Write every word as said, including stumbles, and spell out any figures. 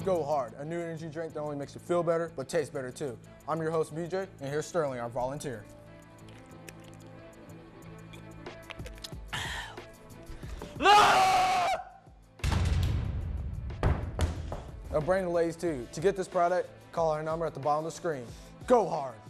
Go Hard, a new energy drink that only makes you feel better, but tastes better too. I'm your host, B J, and here's Sterling, our volunteer. No! A brain lays too. To get this product, call our number at the bottom of the screen. Go Hard!